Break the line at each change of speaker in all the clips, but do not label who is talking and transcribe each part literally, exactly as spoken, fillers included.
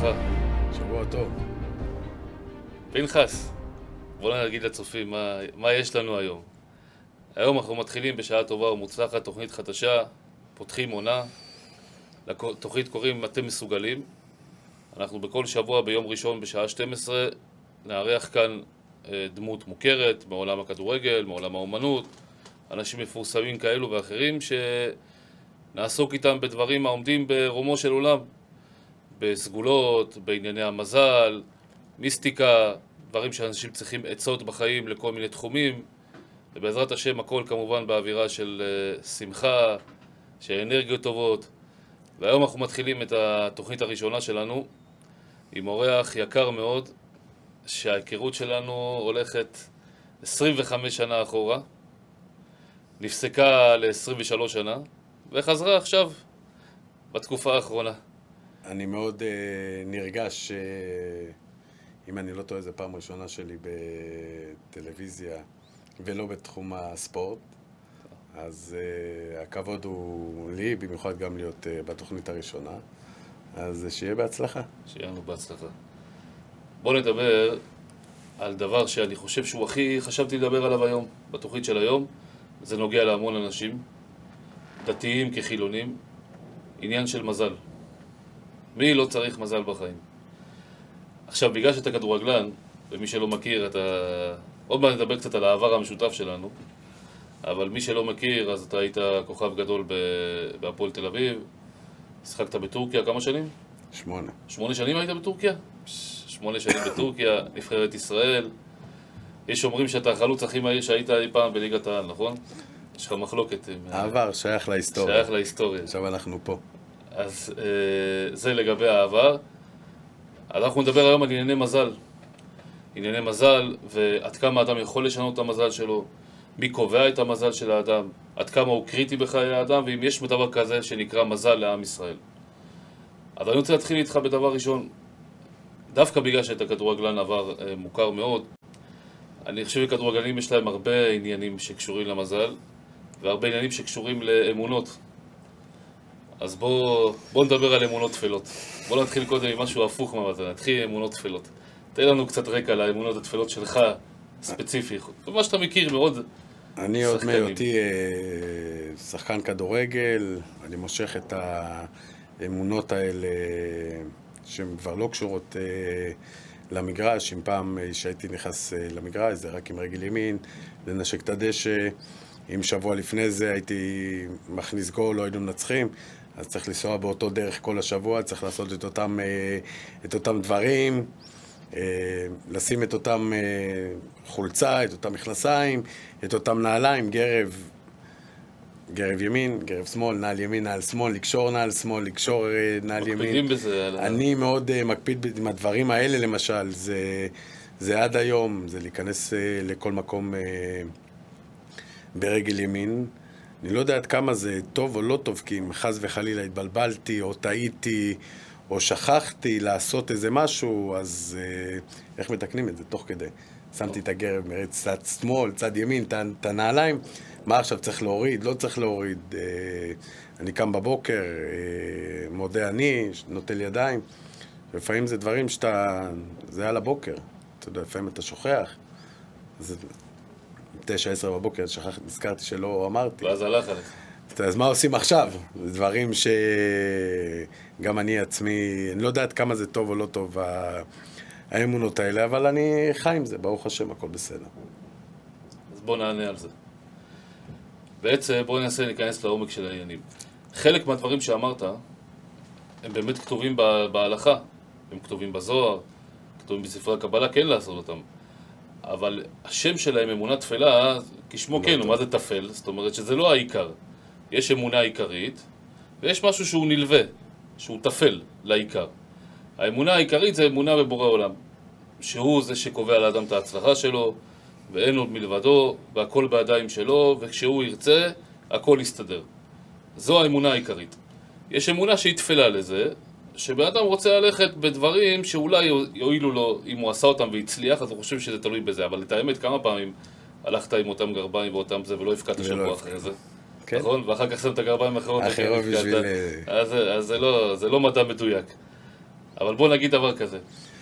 וברכה.
שבוע טוב.
פנחס, בוא נגיד לצופים מה, מה יש לנו היום. היום אנחנו מתחילים בשעה טובה ומוצלחת, תוכנית חדשה, פותחים עונה. לתוכנית קוראים אתם מסוגלים. אנחנו בכל שבוע ביום ראשון בשעה שתים עשרה נארח כאן דמות מוכרת מעולם הכדורגל, מעולם האומנות, אנשים מפורסמים כאלו ואחרים שנעסוק איתם בדברים העומדים ברומו של עולם, בסגולות, בענייני המזל, מיסטיקה, דברים שאנשים צריכים עצות בחיים לכל מיני תחומים, ובעזרת השם הכל כמובן באווירה של שמחה, של אנרגיות טובות. והיום אנחנו מתחילים את התוכנית הראשונה שלנו עם אורח יקר מאוד, שההיכרות שלנו הולכת עשרים וחמש שנה אחורה, נפסקה ל-עשרים ושלוש שנה, וחזרה עכשיו, בתקופה האחרונה.
אני מאוד uh, נרגש, uh, אם אני לא טועה, זו פעם ראשונה שלי בטלוויזיה, ולא בתחום הספורט. אז uh, הכבוד הוא לי, במיוחד גם להיות uh, בתוכנית הראשונה. אז שיהיה בהצלחה.
שיהיה לנו בהצלחה. בואו נדבר על דבר שאני חושב שהוא הכי חשבתי לדבר עליו היום, בתוכנית של היום. זה נוגע להמון אנשים, דתיים כחילונים, עניין של מזל. מי לא צריך מזל בחיים? עכשיו, בגלל שאתה כדורגלן, ומי שלא מכיר, אתה... עוד מעט נדבר קצת על העבר המשותף שלנו, אבל מי שלא מכיר, אז אתה היית כוכב גדול בהפועל תל אביב, שחקת בטורקיה כמה שנים?
שמונה.
שמונה שנים היית בטורקיה? שמונה שנים בטורקיה, נבחרת ישראל. יש אומרים שאתה החלוץ הכי מהיר שהיית אי פעם בליגת העל, נכון? יש לך מחלוקת.
העבר שייך להיסטוריה.
שייך להיסטוריה.
עכשיו אנחנו פה.
אז אה, זה לגבי העבר. אנחנו נדבר היום על ענייני מזל. ענייני מזל, ועד כמה אדם יכול לשנות את המזל שלו, מי קובע את המזל של האדם, עד כמה הוא קריטי בחיי האדם, ואם יש דבר כזה שנקרא מזל לעם ישראל. אבל אני רוצה להתחיל איתך בדבר ראשון. דווקא בגלל שאתה כדורגלן עבר אה, מוכר מאוד, אני חושב שכדורגלנים יש להם הרבה עניינים שקשורים למזל, והרבה עניינים שקשורים לאמונות. אז בוא, בוא נדבר על אמונות תפלות. בוא נתחיל קודם עם משהו הפוך מהמזל, נתחיל עם אמונות תפלות. תן לנו קצת רקע לאמונות התפלות שלך, ספציפי. מה שאתה מכיר מאוד שחקנים.
אני עוד מהיותי שחקן כדורגל, אני מושך את האמונות האלה שהן כבר לא קשורות למגרש. אם פעם שהייתי נכנס למגרש, זה רק עם רגל ימין, לנשק את הדשא. אם שבוע לפני זה הייתי מכניס גול, לא היינו מנצחים, אז צריך לנסוע באותו דרך כל השבוע, צריך לעשות את אותם, את אותם דברים, לשים את אותם חולצה, את אותם מכנסיים, את אותם נעליים, גרב, גרב ימין, גרב שמאל, נעל ימין, נעל שמאל, לקשור נעל שמאל, לקשור נעל ימין.
מקפידים בזה.
אני מאוד מקפיד עם הדברים האלה למשל, זה, זה עד היום, זה להיכנס לכל מקום ברגל ימין. אני לא יודע עד כמה זה טוב או לא טוב, כי אם חס וחלילה התבלבלתי או טעיתי או שכחתי לעשות איזה משהו, אז אה, איך מתקנים את זה? תוך כדי. שמתי את הגרב מרד צד שמאל, צד ימין, את הנעליים. מה עכשיו צריך להוריד? לא צריך להוריד. אה, אני קם בבוקר, אה, מודה אני, נוטל ידיים. לפעמים זה דברים שאתה... זה על הבוקר. אתה יודע, לפעמים אתה שוכח. אז... תשע עשרה בבוקר, שכח, נזכרתי שלא אמרתי.
ואז הלך עליך.
אז מה עושים עכשיו? זה דברים שגם אני עצמי, אני לא יודעת כמה זה טוב או לא טוב, האמונות האלה, אבל אני חי עם זה, ברוך השם, הכל בסדר.
אז בוא נענה על זה. בעצם בוא ננסה להיכנס לעומק של העניינים. חלק מהדברים שאמרת, הם באמת כתובים בהלכה, הם כתובים בזוהר, כתובים בספרי הקבלה, כן לעשות אותם. אבל השם שלהם, אמונה תפלה, כשמו כן, מה זה תפל? זאת אומרת שזה לא העיקר. יש אמונה עיקרית, ויש משהו שהוא נלווה, שהוא תפל לעיקר. האמונה העיקרית זה אמונה בבורא עולם, שהוא זה שקובע לאדם את ההצלחה שלו, ואין עוד מלבדו, והכל בידיים שלו, וכשהוא ירצה, הכל יסתדר. זו האמונה העיקרית. יש אמונה שהיא תפלה לזה, שבאדם רוצה ללכת בדברים שאולי יועילו לו, אם הוא עשה אותם והצליח, אז הוא חושב שזה תלוי בזה. אבל את האמת, כמה פעמים הלכת עם אותם גרביים ואותם זה, ולא הפקעת שבוע אחרי זה. כן? נכון? ואחר כך שם את הגרביים האחרות.
אחרות בשביל...
אז, אז זה, לא, זה לא מדע מדויק. אבל בוא נגיד דבר כזה.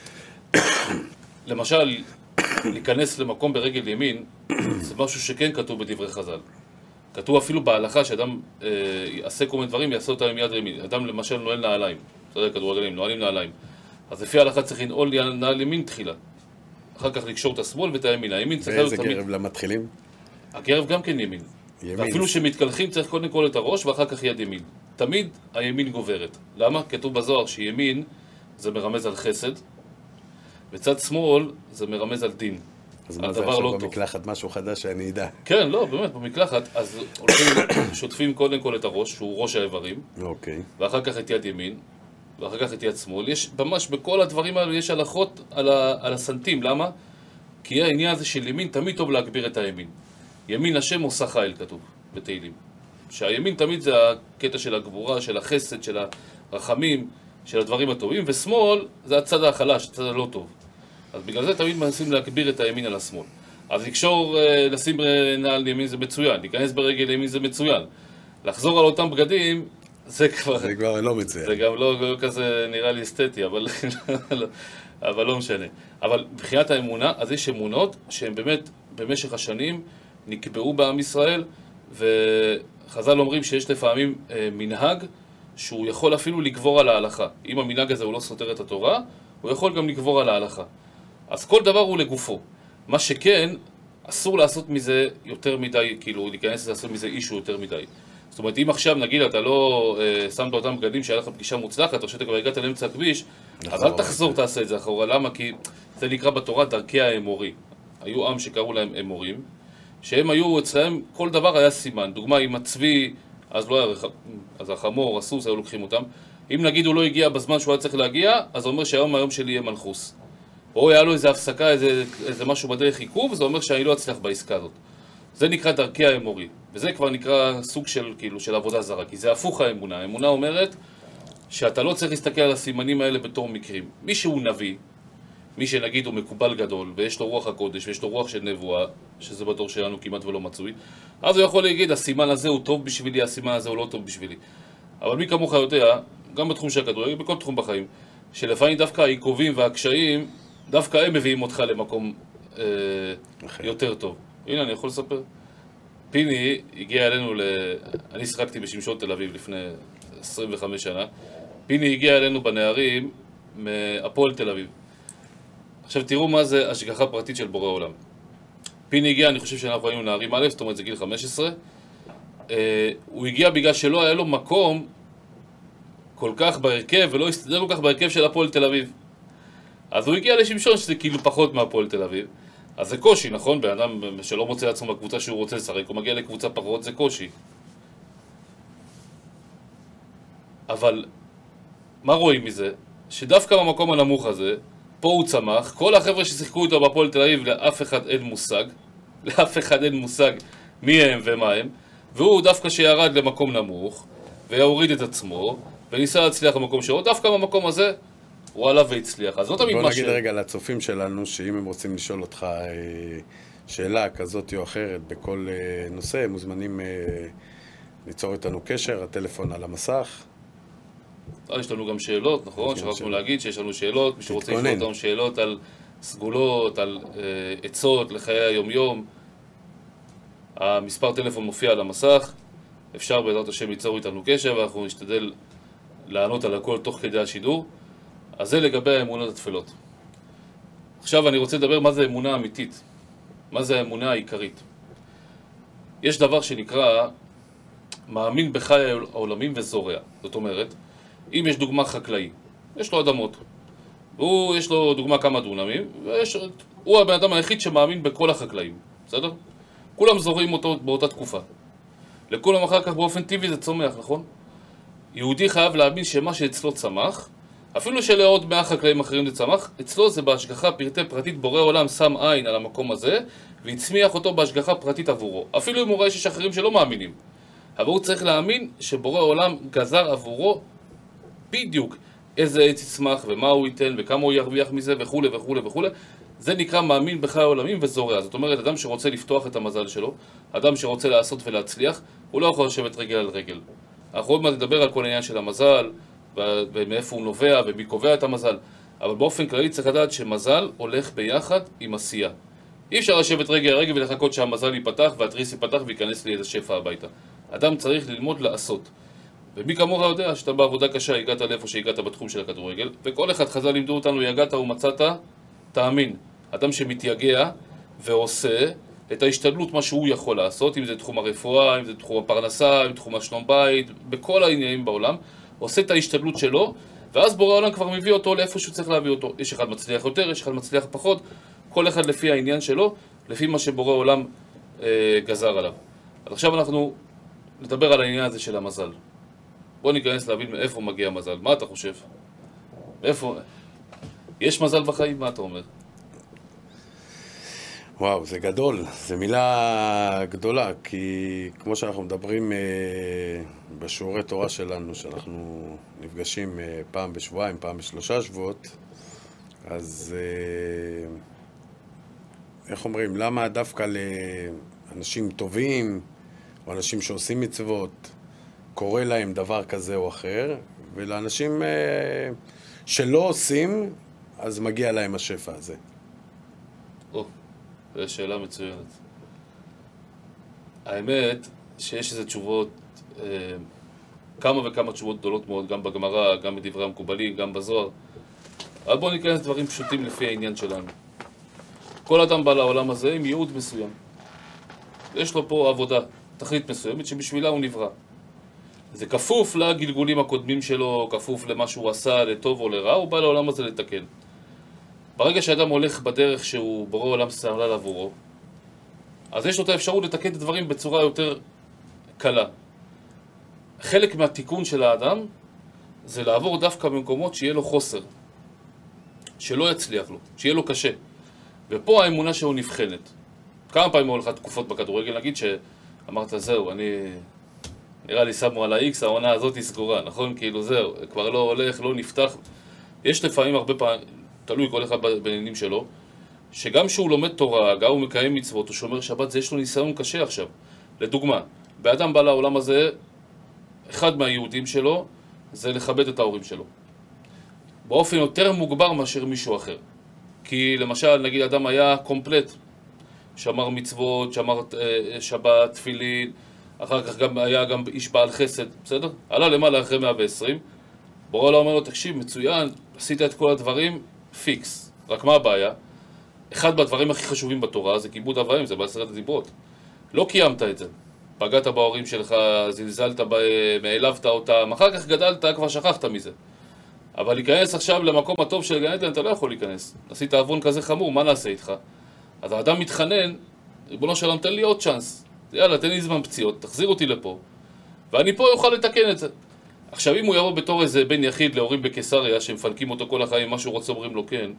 למשל, להיכנס למקום ברגל ימין, זה משהו שכן כתוב בדברי חז"ל. כתוב אפילו בהלכה שאדם אה, יעשה כל מיני דברים, יעשה אותם עם יד ימין. אדם למשל נועל נעליים, בסדר, כדורגלים, נועלים נעליים. אז לפי ההלכה צריך לנעול נעל ימין תחילה. אחר כך לקשור את השמאל ואת הימין. הימין צריך להיות תמיד...
ואיזה גרב למתחילים?
הגרב גם כן ימין. ימין. ואפילו שמתקלחים צריך קודם כל את הראש ואחר כך יד ימין. תמיד הימין גוברת. למה? כתוב בזוהר שימין זה מרמז על חסד, וצד שמאל זה מרמז על דין.
אז מה זה עכשיו במקלחת? משהו חדש שאני אדע.
כן, לא, באמת, במקלחת, אז הולכים, שוטפים קודם כל את הראש, שהוא ראש האיברים,
אוקיי.
ואחר כך את יד ימין, ואחר כך את יד שמאל. יש, ממש בכל הדברים האלו יש הלכות על, ה, על הסנטים. למה? כי העניין הזה של ימין תמיד טוב להגביר את הימין. ימין השם עושה חיל, כתוב בתהילים. שהימין תמיד זה הקטע של הגבורה, של החסד, של הרחמים, של הדברים הטובים, ושמאל זה הצד החלש, הצד הלא טוב. אז בגלל זה תמיד מנסים להגביר את הימין על השמאל. אז לקשור, לשים נעל ימין זה מצוין, להיכנס ברגל ימין זה מצוין. לחזור על אותם בגדים, זה כבר...
זה כבר לא מצוין.
זה גם לא, לא כזה נראה לי אסתטי, אבל, אבל לא משנה. אבל מבחינת האמונה, אז יש אמונות שהן באמת במשך השנים נקבעו בעם ישראל, וחז"ל אומרים שיש לפעמים מנהג שהוא יכול אפילו לגבור על ההלכה. אם המנהג הזה הוא לא סותר את התורה, הוא יכול גם לגבור על ההלכה. אז כל דבר הוא לגופו. מה שכן, אסור לעשות מזה יותר מדי, כאילו, להיכנס לעשות מזה אישו יותר מדי. זאת אומרת, אם עכשיו, נגיד, אתה לא אה, שם באותם בגדים שהיה לך פגישה מוצלחת, או שאתה כבר הגעת לאמצע הכביש, אז אל תחזור, תעשה את זה אחורה. למה? כי זה נקרא בתורה דרכי האמורי. היו עם שקראו להם אמורים, שהם היו אצלהם, כל דבר היה סימן. דוגמה, אם הצבי, אז לא היה, אז החמור, הסוס, היו לוקחים אותם. אם נגיד הוא לא הגיע בזמן שהוא היה צריך להגיע, אז זה אומר שהיום היום שלי יהיה מנחוס. או היה לו איזה הפסקה, איזה, איזה משהו בדרך עיכוב, זה אומר שאני לא אצליח בעסקה הזאת. זה נקרא דרכי האמורי, וזה כבר נקרא סוג של, כאילו, של עבודה זרה, כי זה הפוך האמונה. האמונה אומרת שאתה לא צריך להסתכל על הסימנים האלה בתור מקרים. מי שהוא נביא, מי שנגיד הוא מקובל גדול, ויש לו רוח הקודש, ויש לו רוח של נבואה, שזה בתור שלנו כמעט ולא מצוי, אז הוא יכול להגיד, הסימן הזה הוא טוב בשבילי, הסימן הזה הוא לא טוב בשבילי. אבל מי כמוך יודע, גם בתחום של הכדורגל, בכל תחום בחיים, שלפעמים דווקא העיכובים והקשיים, דווקא הם מביאים אותך למקום אה, יותר טוב. הנה, אני יכול לספר. פיני הגיע אלינו, ל... אני שחקתי בשמשון תל אביב לפני עשרים וחמש שנה. פיני הגיע אלינו בנערים מהפועל תל אביב. עכשיו תראו מה זה השגחה פרטית של בורא עולם. פיני הגיע, אני חושב שאנחנו היינו נערים א', זאת אומרת זה גיל חמש עשרה. אה, הוא הגיע בגלל שלא היה לו מקום כל כך בהרכב, ולא הסתדר כל כך בהרכב של הפועל תל אביב. אז הוא הגיע לשמשון שזה כאילו פחות מהפועל תל אביב. אז זה קושי, נכון? בן אדם שלא מוצא לעצמו בקבוצה שהוא רוצה לשחק, הוא מגיע לקבוצה פחות, זה קושי. אבל מה רואים מזה? שדווקא במקום הנמוך הזה, פה הוא צמח, כל החבר'ה ששיחקו איתו בפועל תל אביב, לאף אחד אין מושג, לאף אחד אין מושג מי הם ומה הם, והוא דווקא שירד למקום נמוך, ויוריד את עצמו, וניסה להצליח במקום שלו, דווקא במקום הזה, הוא עלה והצליח. אז לא תמיד מה ש...
בוא נגיד רגע לצופים שלנו, שאם הם רוצים לשאול אותך שאלה כזאת או אחרת בכל נושא, הם מוזמנים ליצור איתנו קשר, הטלפון על המסך.
יש לנו גם שאלות, נכון? שכחנו להגיד שיש לנו שאלות, מי שרוצה לשאול אותנו שאלות על סגולות, על עצות לחיי היום-יום. המספר טלפון מופיע על המסך, אפשר בעזרת השם ליצור איתנו קשר, ואנחנו נשתדל לענות על הכל תוך כדי השידור. אז זה לגבי האמונות התפלות. עכשיו אני רוצה לדבר מה זה אמונה אמיתית. מה זה האמונה העיקרית. יש דבר שנקרא מאמין בחי העולמים וזורע. זאת אומרת, אם יש דוגמה חקלאי, יש לו אדמות, והוא יש לו דוגמה כמה דונמים, והוא הבן אדם היחיד שמאמין בכל החקלאים. בסדר? כולם זורעים אותו באותה תקופה. לכולם אחר כך באופן טבעי זה צומח, נכון? יהודי חייב להאמין שמה שאצלו צמח, אפילו שלעוד מאה חקלאים אחרים זה צמח, אצלו זה בהשגחה פרטי פרטית, בורא עולם שם עין על המקום הזה, והצמיח אותו בהשגחה פרטית עבורו. אפילו אם הוא רואה שיש אחרים שלא מאמינים. אבל הוא צריך להאמין שבורא עולם גזר עבורו בדיוק איזה עץ יצמח, ומה הוא ייתן, וכמה הוא ירוויח מזה, וכו' וכו' וכו'. זה נקרא מאמין בחי העולמים וזורע. זאת אומרת, אדם שרוצה לפתוח את המזל שלו, אדם שרוצה לעשות ולהצליח, הוא לא יכול לשבת רגל על רגל. אנחנו עוד מעט נדבר על כל העניין של המזל, ומאיפה הוא נובע ומי קובע את המזל. אבל באופן כללי צריך לדעת שמזל הולך ביחד עם עשייה. אי אפשר לשבת רגע רגע ולחכות שהמזל ייפתח והתריס ייפתח וייכנס לי איזה שפע הביתה. אדם צריך ללמוד לעשות. ומי כמוך יודע שאתה בעבודה קשה, הגעת לאיפה שהגעת בתחום של הכדורגל, וכל אחד חז"ל לימדו אותנו, יגעת ומצאת, תאמין. אדם שמתייגע ועושה את ההשתדלות מה שהוא יכול לעשות, אם זה תחום הרפואה, אם זה תחום הפרנסה, אם זה תחום השלום בית, בכל העניינים בעולם, עושה את ההשתדלות שלו, ואז בורא העולם כבר מביא אותו לאיפה שהוא צריך להביא אותו. יש אחד מצליח יותר, יש אחד מצליח פחות, כל אחד לפי העניין שלו, לפי מה שבורא העולם אה, גזר עליו. אז עכשיו אנחנו נדבר על העניין הזה של המזל. בוא ניכנס להבין מאיפה מגיע המזל. מה אתה חושב? מאיפה? יש מזל בחיים? מה אתה אומר?
וואו, זה גדול. זו מילה גדולה, כי כמו שאנחנו מדברים אה, בשיעורי תורה שלנו, שאנחנו נפגשים אה, פעם בשבועיים, פעם בשלושה שבועות, אז אה, איך אומרים? למה דווקא לאנשים טובים, או אנשים שעושים מצוות, קורה להם דבר כזה או אחר, ולאנשים אה, שלא עושים, אז מגיע להם השפע הזה.
או, זו שאלה מצוינת. האמת שיש איזה תשובות, אה, כמה וכמה תשובות גדולות מאוד, גם בגמרא, גם בדברי המקובלים, גם בזוהר. אבל בואו ניכנס דברים פשוטים לפי העניין שלנו. כל אדם בא לעולם הזה עם ייעוד מסוים. יש לו פה עבודה, תכלית מסוימת שבשבילה הוא נברא. זה כפוף לגלגולים הקודמים שלו, כפוף למה שהוא עשה, לטוב או לרע, הוא בא לעולם הזה לתקן. ברגע שאדם הולך בדרך שהוא בורא עולם סלל עבורו, אז יש לו את האפשרות לתקן את הדברים בצורה יותר קלה. חלק מהתיקון של האדם זה לעבור דווקא במקומות שיהיה לו חוסר, שלא יצליח לו, שיהיה לו קשה. ופה האמונה שהוא נבחנת. כמה פעמים הולכת תקופות בכדורגל, נגיד שאמרת זהו, אני... נראה לי שמו על ה-X, העונה הזאת היא סגורה, נכון? כאילו זהו, כבר לא הולך, לא נפתח. יש לפעמים הרבה פעמים, תלוי כל אחד בעניינים שלו, שגם שהוא לומד תורה, גם הוא מקיים מצוות, הוא שומר שבת, זה יש לו ניסיון קשה עכשיו. לדוגמה, באדם בא לעולם הזה, אחד מהיהודים שלו, זה לכבד את ההורים שלו. באופן יותר מוגבר מאשר מישהו אחר. כי למשל, נגיד, אדם היה קומפלט, שמר מצוות, שמר אה, שבת, תפילין, אחר כך גם היה גם איש בעל חסד, בסדר? עלה למעלה אחרי מאה ועשרים, בורא עולם אומר לו, תקשיב, מצוין, עשית את כל הדברים, פיקס. רק מה הבעיה? אחד מהדברים הכי חשובים בתורה זה כיבוד אב ואם, זה בעשרת הדיברות. לא קיימת את זה. פגעת בהורים שלך, זלזלת בהם, העלבת אותם, אחר כך גדלת, כבר שכחת מזה. אבל להיכנס עכשיו למקום הטוב של גן עדן, אתה לא יכול להיכנס. עשית עוון כזה חמור, מה נעשה איתך? אז האדם מתחנן, ריבונו של עולם, תן לי עוד צ'אנס. יאללה, תן לי זמן פציעות, תחזיר אותי לפה, ואני פה יוכל לתקן את זה. עכשיו, אם הוא יבוא בתור איזה בן יחיד להורים בקיסריה, שמפנקים אותו כל החיים, מה שהוא רוצה אומרים לו כן,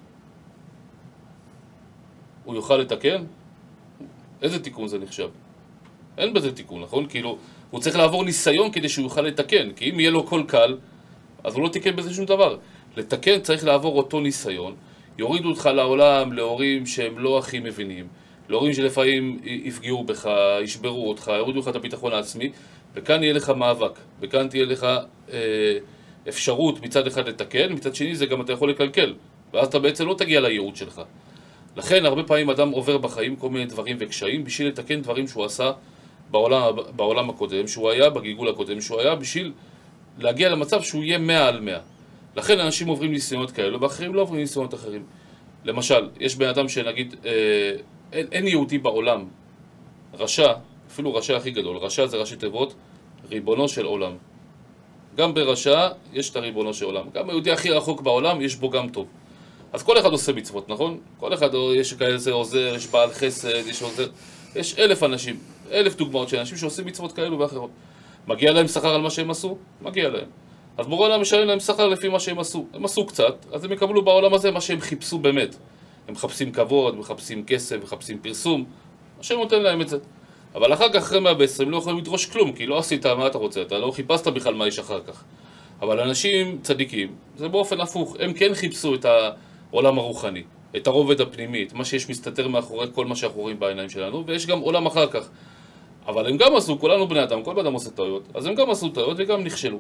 הוא יוכל לתקן? איזה תיקון זה נחשב? אין בזה תיקון, נכון? כאילו, הוא צריך לעבור ניסיון כדי שהוא יוכל לתקן, כי אם יהיה לו כל קל, אז הוא לא תיקן בזה שום דבר. לתקן צריך לעבור אותו ניסיון, יורידו אותך לעולם להורים שהם לא הכי מבינים, להורים שלפעמים יפגעו בך, ישברו אותך, יורידו לך את הביטחון העצמי, וכאן יהיה לך מאבק, וכאן תהיה לך אה, אפשרות מצד אחד לתקן, מצד שני זה גם אתה יכול לקלקל, ואז אתה בעצם לא תגיע לייעוד שלך. לכן הרבה פעמים אדם עובר בחיים כל מיני דברים וקשיים בשביל לתקן דברים שהוא עשה בעולם, בעולם הקודם, שהוא היה בגיגול הקודם, שהוא היה בשביל להגיע למצב שהוא יהיה מאה על מאה. לכן אנשים עוברים ניסיונות כאלו, ואחרים לא עוברים ניסיונות אחרים. למשל, יש בן אדם שנגיד, אה, אין, אין יהודי בעולם, רשע, אפילו רשע הכי גדול, רשע זה ראשי תיבות, ריבונו של עולם. גם ברשע יש את הריבונו של עולם. גם היהודי הכי רחוק בעולם יש בו גם טוב. אז כל אחד עושה מצוות, נכון? כל אחד יש כאלה עוזר, יש בעל חסד, יש עוזר. יש אלף אנשים, אלף דוגמאות של אנשים שעושים מצוות כאלו ואחרות. מגיע להם שכר על מה שהם עשו? מגיע להם. אז בורא עולם משלם להם שכר לפי מה שהם עשו. הם עשו קצת, אז הם יקבלו בעולם הזה מה שהם חיפשו באמת. הם מחפשים כבוד, מחפשים כסף, מחפשים פרסום. השם נותן להם את זה. אבל אחר כך, אחרי מאה ועשרים, לא יכולים לדרוש כלום, כי לא עשית מה אתה רוצה, אתה לא חיפשת בכלל מה יש אחר כך. אבל אנשים צדיקים, זה באופן הפוך, הם כן חיפשו את העולם הרוחני, את הרובד הפנימי, מה שיש מסתתר מאחורי כל מה שאנחנו רואים בעיניים שלנו, ויש גם עולם אחר כך. אבל הם גם עשו, כולנו בני אדם, כל בן אדם עושה טעויות, אז הם גם עשו טעויות וגם נכשלו.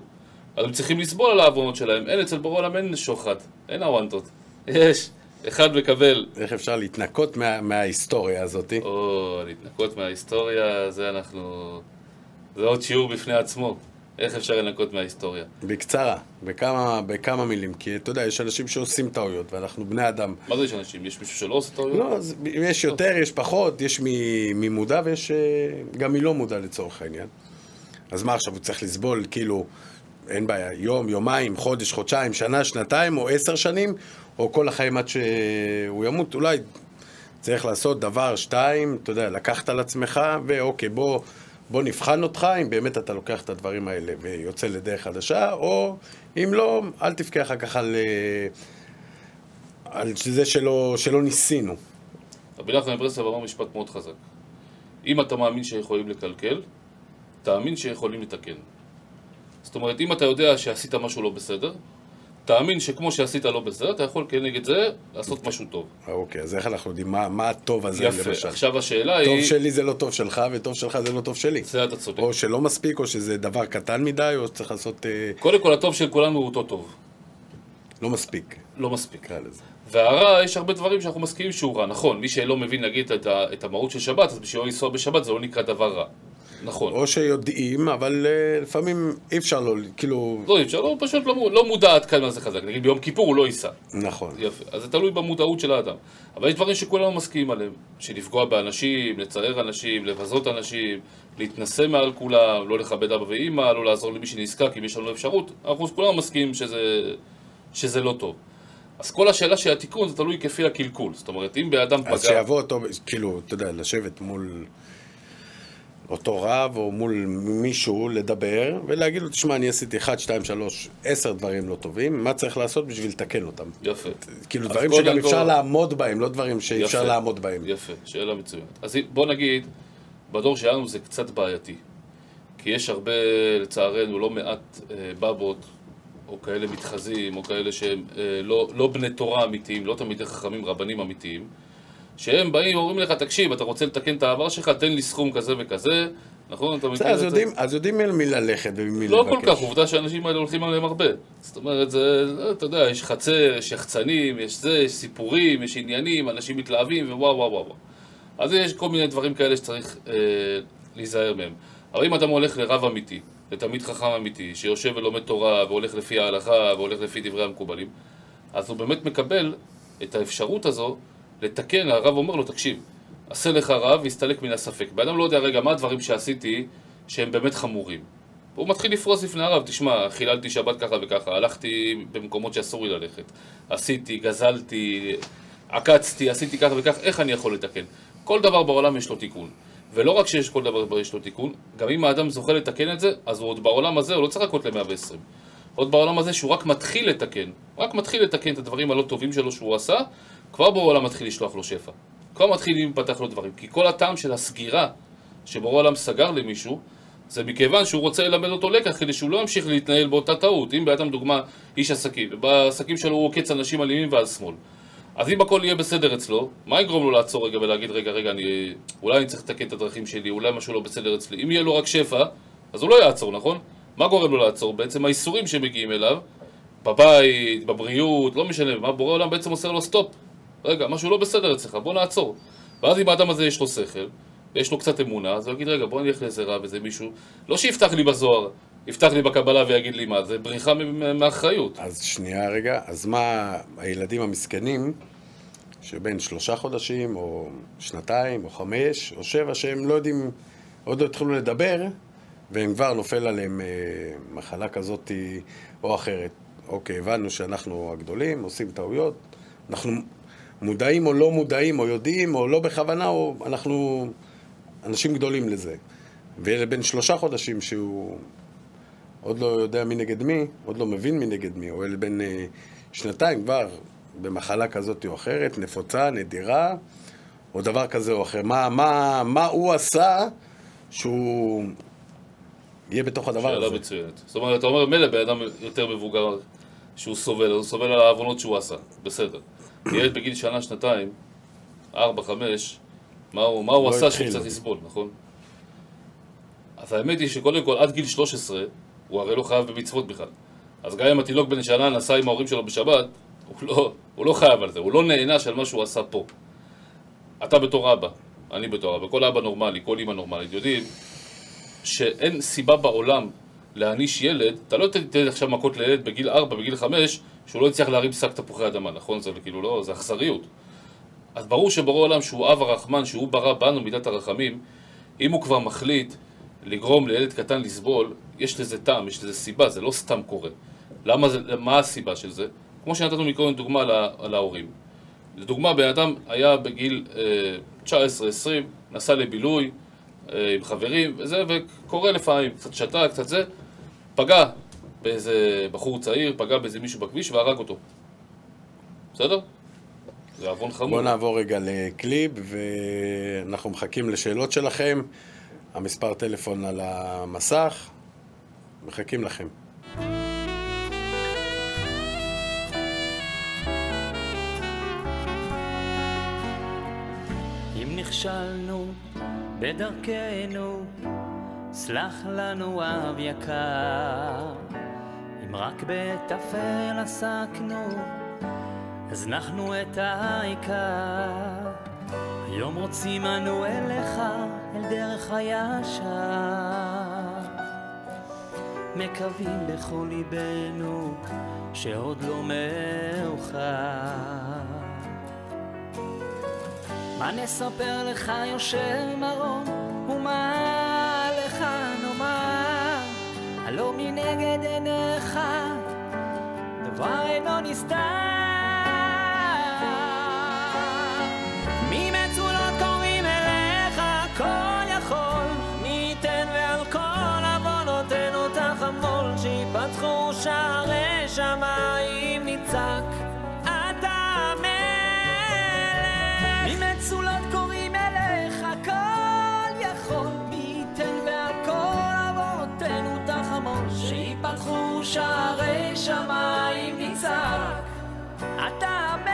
אז הם צריכים לסבול על העוונות שלהם. אין אצל בורא עולם, אין שוחד, אין הוונטות. יש, אחד מקבל.
איך אפשר להתנקות מה, מההיסטוריה הזאת?
או, להתנקות מההיסטוריה, זה אנחנו... זה עוד שיעור בפני עצמו. איך אפשר לנקות מההיסטוריה?
בקצרה, בכמה, בכמה מילים, כי אתה יודע, יש אנשים שעושים טעויות, ואנחנו בני אדם.
מה זה יש אנשים? יש מישהו שלא עושה טעויות?
לא, אז יש יותר, יש פחות, יש ממודע ויש גם מי לא מודע לצורך העניין. אז מה עכשיו, הוא צריך לסבול, כאילו, אין בעיה, יום, יומיים, חודש, חודשיים, שנה, שנתיים, או עשר שנים, או כל החיים עד שהוא ימות, אולי צריך לעשות דבר, שתיים, אתה יודע, לקחת על עצמך, ואוקיי, בוא... בוא נבחן אותך אם באמת אתה לוקח את הדברים האלה ויוצא לדרך חדשה, או אם לא, אל תבכה אחר כך על, על זה שלא, שלא ניסינו.
רבי נחמן מברסלב אמר משפט מאוד חזק. אם אתה מאמין שיכולים לקלקל, תאמין שיכולים לתקן. זאת אומרת, אם אתה יודע שעשית משהו לא בסדר, תאמין שכמו שעשית לא בסדר, אתה יכול כנגד זה לעשות משהו טוב.
אוקיי, אז איך אנחנו יודעים מה, מה הטוב הזה
יפה.
למשל?
עכשיו השאלה
טוב
היא...
טוב שלי זה לא טוב שלך, וטוב שלך זה לא טוב שלי.
זה אתה צודק.
או שלא מספיק, או שזה דבר קטן מדי, או שצריך לעשות...
קודם כל, הטוב של כולנו הוא אותו טוב.
לא מספיק.
לא מספיק.
קרא לזה.
והרע, יש הרבה דברים שאנחנו מסכימים שהוא רע. נכון, מי שלא מבין, נגיד, את, ה... את המהות של שבת, אז בשביל לא לנסוע בשבת זה לא נקרא דבר רע. נכון.
או שיודעים, אבל uh, לפעמים אי אפשר לא, כאילו...
לא אי אפשר, לא, פשוט לא, לא מודע עד כמה זה חזק. נגיד ביום כיפור הוא לא ייסע.
נכון.
יפה. אז זה תלוי במודעות של האדם. אבל יש דברים שכולנו מסכימים עליהם. שלפגוע באנשים, לצער אנשים, לבזות אנשים, להתנסה מעל כולם, לא לכבד אבא ואמא, לא לעזור למי שנזקק אם יש לנו אפשרות. אנחנו כולנו מסכימים שזה, שזה לא טוב. אז כל השאלה של התיקון זה תלוי כפי הקלקול. זאת אומרת, אם באדם פגע...
אז שיבוא אותו, כאילו, אתה יודע, לשבת מול... אותו רב או מול מישהו לדבר ולהגיד לו, תשמע, אני עשיתי אחד, שתיים, שלוש, עשר דברים לא טובים, מה צריך לעשות בשביל לתקן אותם?
יפה.
כאילו דברים שגם אפשר לעמוד בהם, לא דברים שאפשר לעמוד בהם.
יפה, שאלה מצוינת. אז בוא נגיד, בדור שלנו זה קצת בעייתי. כי יש הרבה, לצערנו, לא מעט בבות, או כאלה מתחזים, או כאלה שהם לא, לא בני תורה אמיתיים, לא תלמידי חכמים, רבנים אמיתיים, שהם באים ואומרים לך, תקשיב, אתה רוצה לתקן את העבר שלך, תן לי סכום כזה וכזה, נכון? אתה מכיר את זה?
אז יודעים מי ללכת ומי לבקש.
לא כל כך, עובדה שהאנשים האלה הולכים עליהם הרבה. זאת אומרת, זה, אתה יודע, יש חצר, יש יחצנים, יש זה, יש סיפורים, יש עניינים, אנשים מתלהבים ווואו וואו וואו. אז יש כל מיני דברים כאלה שצריך אה, להיזהר מהם. אבל אם אתה הולך לרב אמיתי, לתלמיד חכם אמיתי, שיושב ולומד תורה והולך לפי ההלכה והולך לפי דברי המקובלים, אז הוא באמת מקבל את האפשרות הזו לתקן. הרב אומר לו, תקשיב, עשה לך רב והסתלק מן הספק. באדם לא יודע, רגע, מה הדברים שעשיתי שהם באמת חמורים? והוא מתחיל לפרוס לפני הרב, תשמע, חיללתי שבת ככה וככה, הלכתי במקומות שאסור לי ללכת, עשיתי, גזלתי, עקצתי, עשיתי ככה וככה, איך אני יכול לתקן? כל דבר בעולם יש לו תיקון. ולא רק שיש כל דבר יש לו תיקון, גם אם האדם זוכה לתקן את זה, אז הוא עוד בעולם הזה, הוא לא צריך לקרות ל-מאה ועשרים. עוד בעולם הזה שהוא רק מתחיל לתקן, רק מתחיל לתקן את הדברים הלא טובים שלו שהוא עשה, כבר בעולם מתחיל לשלוח לו שפע. כבר מתחילים לפתח לו דברים. כי כל הטעם של הסגירה שבורא עולם סגר למישהו, זה מכיוון שהוא רוצה ללמד אותו לקח, כדי שהוא לא ימשיך להתנהל באותה טעות. אם באדם דוגמה, איש עסקים, ובעסקים שלו הוא עוקץ אנשים על ימין ועל שמאל. אז אם הכל יהיה בסדר אצלו, מה יגרום לו לעצור רגע ולהגיד, רגע, רגע, אני, אולי אני צריך לתקן את הדרכים שלי, אולי משהו לא בסדר אצלי. אם יהיה לו רק שפע, אז הוא לא יעצור, נכון? מה גורם לו לעצור? בעצם האיסורים שמגיעים אליו, בבית, בבריאות, לא משנה, מה בורא עולם בעצם עושה לו סטופ. רגע, משהו לא בסדר אצלך, בוא נעצור. ואז אם האדם הזה יש לו שכל, ויש לו קצת אמונה, אז הוא יגיד, רגע, בוא נלך לאיזה רב, איזה מישהו, לא שיפתח לי בזוהר, יפתח לי בקבלה ויגיד לי מה, זה בריחה מאחריות.
אז שנייה רגע, אז מה הילדים המסכנים, שבין שלושה חודשים, או שנתיים, או חמש, או שבע, שהם לא יודעים, עוד לא התחילו לדבר, והם כבר נופל עליהם אה, מחלה כזאת או אחרת. אוקיי, הבנו שאנחנו הגדולים, עושים טעויות, אנחנו מודעים או לא מודעים, או יודעים, או לא בכוונה, או אנחנו אנשים גדולים לזה. ולבין שלושה חודשים שהוא עוד לא יודע מי נגד מי, עוד לא מבין מי נגד מי, או לבין אה, שנתיים כבר במחלה כזאת או אחרת, נפוצה, נדירה, או דבר כזה או אחר. מה, מה, מה הוא עשה שהוא יהיה בתוך הדבר הזה?
שאלה מצוינת. זאת אומרת, אתה אומר, מלא באדם יותר מבוגר שהוא סובל, הוא סובל על העוונות שהוא עשה, בסדר. ילד בגיל שנה, שנתיים, ארבע, חמש, מה הוא, מה הוא עשה שהוא צריך לסבול, נכון? אז האמת היא שקודם כל, עד גיל שלוש עשרה, הוא הרי לא חייב במצוות בכלל. אז גם אם התינוק בן שנה נסע עם ההורים שלו בשבת, הוא לא, הוא לא חייב על זה, הוא לא נענש על מה שהוא עשה פה. אתה בתור אבא, אני בתור אבא, כל אבא נורמלי, כל אמא נורמלית, יודעים שאין סיבה בעולם להעניש ילד, אתה לא תתן עכשיו מכות לילד בגיל ארבע, בגיל חמש, שהוא לא יצליח להרים שק תפוחי אדמה, נכון? זה כאילו לא, זה אכזריות. אז ברור שברור עולם שהוא אב הרחמן, שהוא ברא בנו מידת הרחמים, אם הוא כבר מחליט לגרום לילד קטן לסבול, יש לזה טעם, יש לזה סיבה, זה לא סתם קורה. למה זה, מה הסיבה של זה? כמו שנתנו לקרוא דוגמה לה, להורים. לדוגמה, בן אדם היה בגיל אה, תשע עשרה עשרים, נסע לבילוי אה, עם חברים, וזה, וקורא לפעמים, קצת שתה, קצת זה, פגע באיזה בחור צעיר, פגע באיזה מישהו בכביש והרג אותו. בסדר? זה עוון חמור.
בואו נעבור רגע לקליפ, ואנחנו מחכים לשאלות שלכם. המספר טלפון על המסך, מחכים לכם.
אם נכשלנו בדרכנו, סלח לנו אב יקר. אם רק בטפל עסקנו, הזנחנו את העיקר. היום רוצים אנו אליך, אל דרך הישר. מקווים בכל ליבנו שעוד לא מאוחר. מה נספר לך יושב מרום, ומה לך נאמר? הלא מנגד עיניך דבר אינו נסתר. ממצולות קוראים אליך כל יכול, מי ייתן ועל כל עוונותינו תחמול. שיפתחו שערי שמיים נצעק אתה המלך. ממצולות קוראים אליך כל יכול, מי ייתן ועל כל עוונותינו תחמול. שיפתחו שערי שמיים נצעק אתה המלך.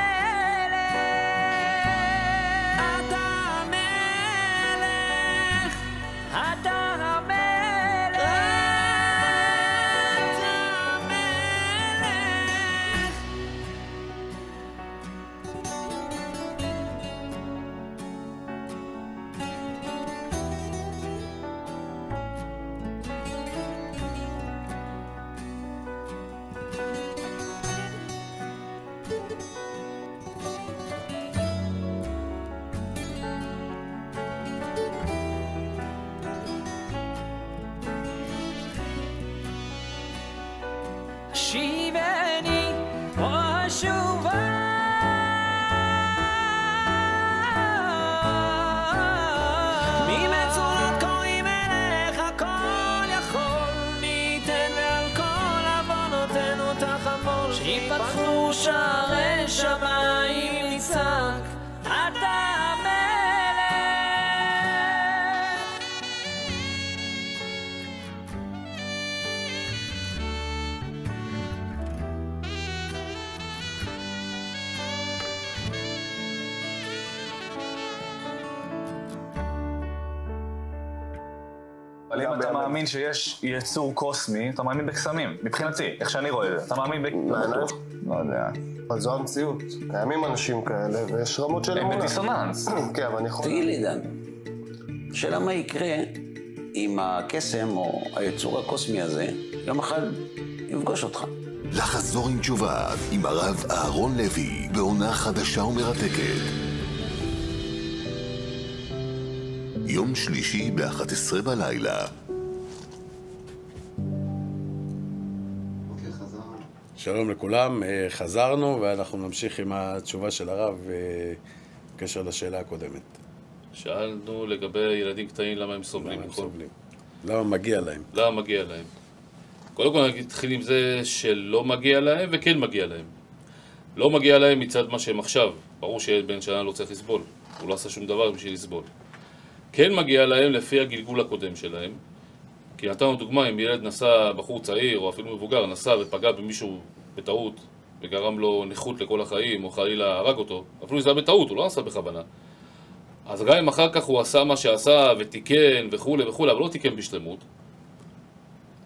שיבני ושובה ממצולות קוראים אליך כל יכול, מי ייתן ועל כל עוונותינו תחמול. שיפתחו שערי שמיים נצעק אתה המלך.
אבל אם אתה מאמין שיש יצור קוסמי, אתה מאמין בקסמים, מבחינתי, איך שאני רואה את זה. אתה מאמין ב... לא יודע.
אבל זו המציאות. קיימים אנשים כאלה ויש רמות של אמונה.
הם בדיסוננס.
כן, אבל אני יכול...
תגיד לי, דן, שאלה מה יקרה אם הקסם או היצור הקוסמי הזה יום אחד יפגוש אותך?
לחזור עם תשובה עם הרב אהרון לוי בעונה חדשה ומרתקת. יום שלישי ב-אחת עשרה בלילה.
שלום לכולם, חזרנו ואנחנו נמשיך עם התשובה של הרב בקשר לשאלה הקודמת.
שאלנו לגבי ילדים קטנים למה הם סובלים.
למה הם סובלים? למה מגיע להם?
למה מגיע להם? קודם כל נתחיל עם זה שלא מגיע להם וכן מגיע להם. לא מגיע להם מצד מה שהם עכשיו. ברור שילד בן שנה לא צריך לסבול. הוא לא עשה שום דבר בשביל לסבול. כן מגיע להם לפי הגלגול הקודם שלהם. כי נתנו דוגמה, אם ילד נסע, בחור צעיר או אפילו מבוגר, נסע ופגע במישהו בטעות וגרם לו נכות לכל החיים או חלילה הרג אותו, אפילו זה היה בטעות, הוא לא עשה בכוונה. אז גם אם אחר כך הוא עשה מה שעשה ותיקן וכו' וכו', אבל לא תיקן בשלמות,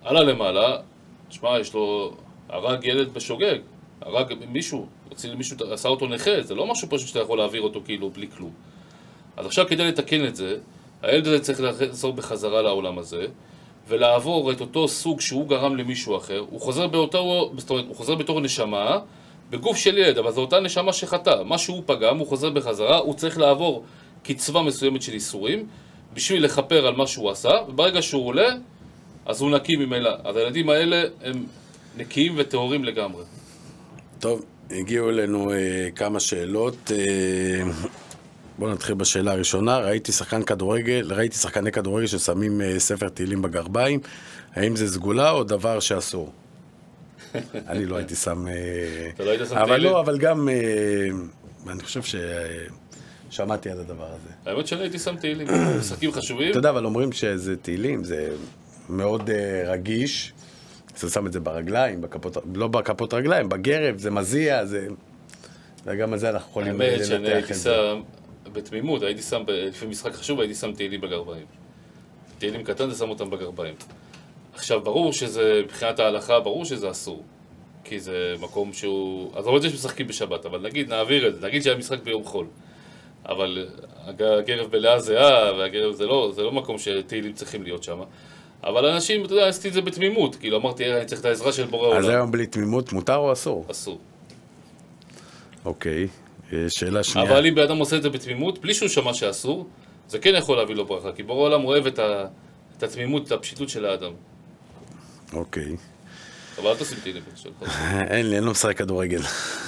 עלה למעלה, תשמע, יש לו, הרג ילד בשוגג, הרג מישהו, הוציא למישהו, עשה אותו נכה, זה לא משהו פשוט שאתה יכול להעביר אותו כאילו בלי כלום. אז עכשיו כדי לתקן את זה, הילד הזה צריך לחזור בחזרה לעולם הזה, ולעבור את אותו סוג שהוא גרם למישהו אחר, הוא חוזר באותו, זאת אומרת, הוא חוזר בתור נשמה, בגוף של ילד, אבל זו אותה נשמה שחטא, מה שהוא פגם, הוא חוזר בחזרה, הוא צריך לעבור קצבה מסוימת של איסורים, בשביל לכפר על מה שהוא עשה, וברגע שהוא עולה, אז הוא נקי ממילא. אז הילדים האלה הם נקיים וטהורים לגמרי.
טוב, הגיעו אלינו אה, כמה שאלות. אה, בואו נתחיל בשאלה הראשונה. ראיתי שחקן כדורגל, ראיתי שחקני כדורגל ששמים אה, ספר תהילים בגרביים. האם זה סגולה או דבר שאסור? אני לא הייתי שם... אה,
אתה לא היית שם
אבל
תהילים?
לא, אבל גם... אה, אני חושב ש... שמעתי על הדבר הזה.
האמת שאני הייתי שם תהילים, משחקים חשובים.
אתה יודע, אבל אומרים שזה תהילים, זה מאוד uh, רגיש. אתה שם את זה ברגליים, בכפות, לא בכפות רגליים, בגרב, זה מזיע, זה... וגם על זה אנחנו יכולים
האמת שאני
לנתח
הייתי
את זה.
שם, בתמימות, הייתי שם, לפי משחק חשוב, הייתי שם תהילים בגרביים. תהילים קטן זה שם אותם בגרביים. עכשיו, ברור שזה, מבחינת ההלכה, ברור שזה אסור. כי זה מקום שהוא... אז אומרת שמשחקים בשבת, אבל נגיד, נעביר את זה, נגיד שהיה משחק ביום חול. אבל הגרב בלאה זהה, והגרב זה לא, זה לא מקום שתהילים צריכים להיות שם. אבל אנשים, אתה יודע, עשיתי את זה בתמימות, כאילו אמרתי, אני צריך את העזרה של בורא העולם.
אז היום בלי תמימות, מותר או אסור?
אסור.
אוקיי, שאלה שנייה.
אבל אם באדם עושה את זה בתמימות, בלי שהוא שמע שאסור, זה כן יכול להביא לו ברכה, כי בורא העולם אוהב את, ה... את התמימות, את הפשיטות של האדם.
אוקיי.
אבל אל תשים תהילים שלך.
אין לי, אני לא משחק כדורגל.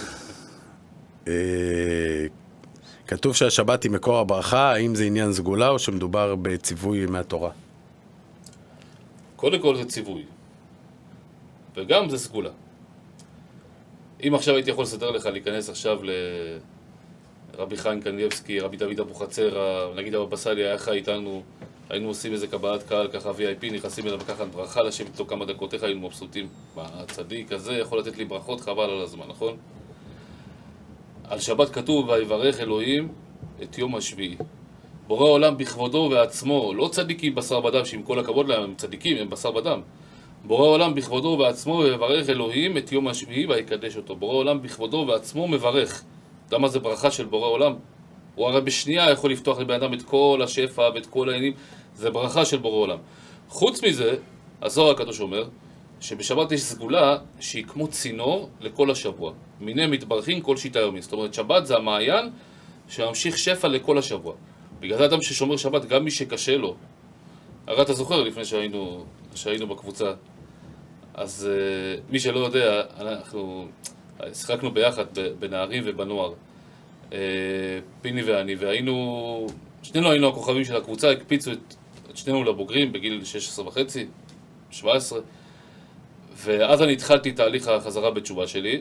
כתוב שהשבת היא מקור הברכה, האם זה עניין סגולה או שמדובר בציווי מהתורה?
קודם כל זה ציווי, וגם זה סגולה. אם עכשיו הייתי יכול לסדר לך להיכנס עכשיו לרבי חיים קניבסקי, רבי דוד אבוחצירא, נגיד הבבא סאלי היה חי איתנו, היינו עושים איזה קבלת קהל, ככה וי איי פי, נכנסים אליו וככה ברכה, לשבת איתו כמה דקות, איך היינו מבסוטים? מה, הצדיק הזה יכול לתת לי ברכות, חבל על הזמן, נכון? על שבת כתוב, ויברך אלוהים את יום השביעי. בורא עולם בכבודו ועצמו, לא צדיקים בשר בדם, שעם כל הכבוד להם הם צדיקים, הם בשר בדם. בורא עולם בכבודו ועצמו ויברך אלוהים את יום השביעי ויקדש אותו. בורא עולם בכבודו ועצמו מברך. אתה יודע מה זה ברכה של בורא עולם? הוא הרי בשנייה יכול לפתוח לבן אדם את כל השפע ואת כל העניינים. זה ברכה של בורא עולם. חוץ מזה, הזוהר הקדוש אומר, שבשבת יש סגולה שהיא כמו צינור לכל השבוע. מיני מתברכים כל שיטה יומית. זאת אומרת, שבת זה המעיין שממשיך שפע לכל השבוע. בגלל זה אדם ששומר שבת, גם מי שקשה לו. הרי אתה זוכר לפני שהיינו, שהיינו בקבוצה. אז uh, מי שלא יודע, אנחנו שחקנו ביחד בנערים ובנוער. Uh, פיני ואני, והיינו, שנינו היינו הכוכבים של הקבוצה, הקפיצו את, את שנינו לבוגרים בגיל שש עשרה וחצי, שבע עשרה. ואז אני התחלתי תהליך החזרה בתשובה שלי,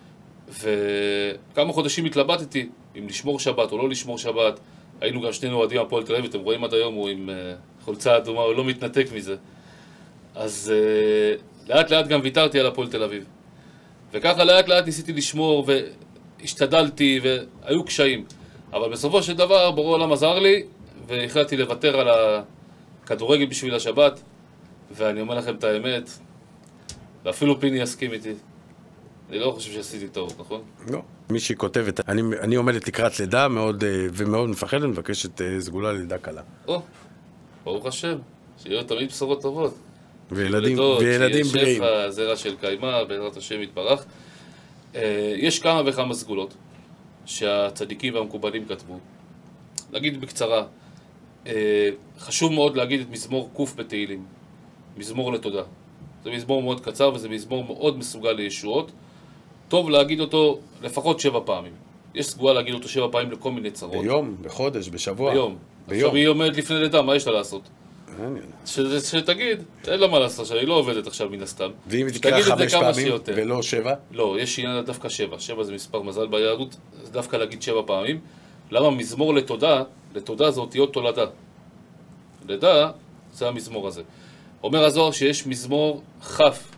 וכמה חודשים התלבטתי אם לשמור שבת או לא לשמור שבת. היינו גם שנינו אוהדים הפועל תל אביב, אתם רואים עד היום, הוא עם uh, חולצה אדומה, הוא לא מתנתק מזה. אז uh, לאט לאט גם ויתרתי על הפועל תל אביב. וככה לאט לאט ניסיתי לשמור והשתדלתי והיו קשיים. אבל בסופו של דבר בורא עולם עזר לי והחלטתי לוותר על הכדורגל בשביל השבת. ואני אומר לכם את האמת, ואפילו פיני יסכים איתי. אני לא חושב שעשיתי טעות, נכון?
לא. מישהי כותבת, אני, אני עומדת לקראת לידה מאוד, ומאוד מפחדת, מבקשת סגולה לידה קלה.
או, ברוך השם, שיהיו תמיד בשורות טובות.
וילדים, וילדים בריאים.
שיהיה שפע, זרע של קיימה, בעזרת השם יתברך. יש כמה וכמה סגולות שהצדיקים והמקובלים כתבו. נגיד בקצרה, חשוב מאוד להגיד את מזמור קוף בתהילים. מזמור לתודה. זה מזמור מאוד קצר וזה מזמור מאוד מסוגל לישועות. טוב להגיד אותו לפחות שבע פעמים. יש סגולה להגיד אותו שבע פעמים לכל מיני צרות.
ביום, בחודש, בשבוע.
ביום.
ביום.
עכשיו היא עומדת לפני לידה, מה יש לה לעשות?
מעניין.
ש- שתגיד, אין לה מה לעשות, שאני לא עובדת עכשיו מן הסתם.
ואם היא
שתגיד
תקרא
את זה
חמש
כמה
פעמים
שיותר.
ולא שבע?
לא, יש עניין דווקא שבע. שבע זה מספר מזל ביהדות, זה דווקא להגיד שבע פעמים. למה מזמור לתודה? לתודה זה אותיות תולדה. לידה זה המזמור הזה. אומר הזוהר שיש מזמור חף.